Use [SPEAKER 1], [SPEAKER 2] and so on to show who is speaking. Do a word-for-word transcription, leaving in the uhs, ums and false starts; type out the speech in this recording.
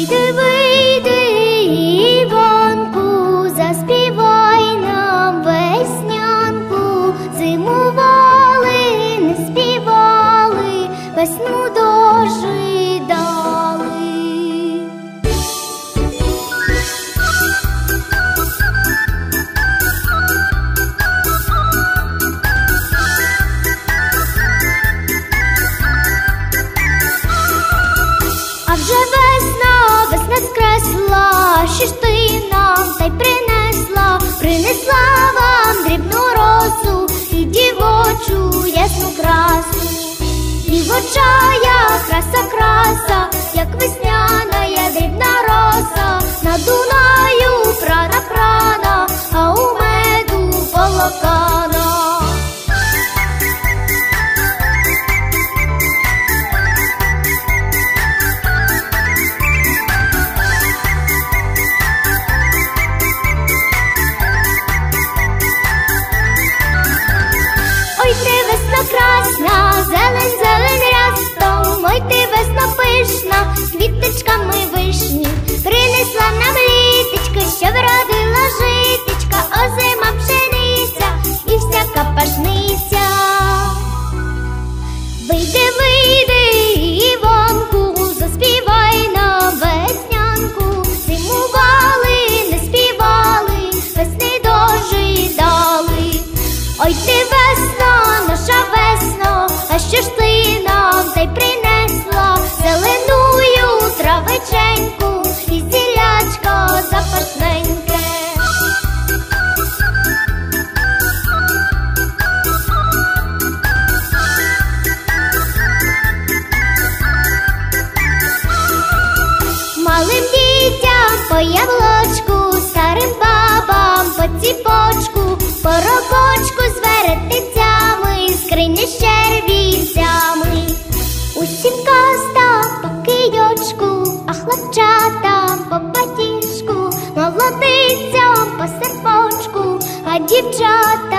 [SPEAKER 1] Вийди, вийди, Іванку, заспівай нам веснянку. Зимували, не співали, весну дожидали. А вже весна, весна скресла, що ж ти нам та й принесла? Принесла вам дрібну росу і дівочу ясну красу. Дівочая краса, краса, як весняна я дрібна роса. На Дунаю прана, прана, а у меду полокана. Ой ти весна красна, зелень, зелень рястом. Ой ти весна пишна, квіточками вишні. Принесла нам літочка, що вродила житочка. Озима пшениця і всяка пашниця. Вийди, вийди, Іванку, заспівай нам веснянку. Зимували, не співали, весни дожидали. Ой ти весно, наша весно, а що ж ти нам та й принесла? Зеленую травиченьку і зілячко запашненьке. Малим дітям по яблочку, старим бабам по ціпочку, по робочку з веретицями, скриня з червінцями. Усім казта по кийочку, а хлопчатам по батіжку, молодицям по серпочку, а дівчата